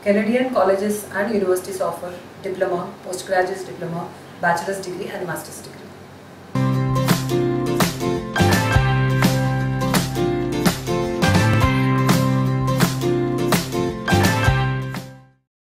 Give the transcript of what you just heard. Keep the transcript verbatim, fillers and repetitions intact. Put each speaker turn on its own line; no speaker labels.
Canadian colleges and universities offer diploma, postgraduate diploma, bachelor's degree and master's degree.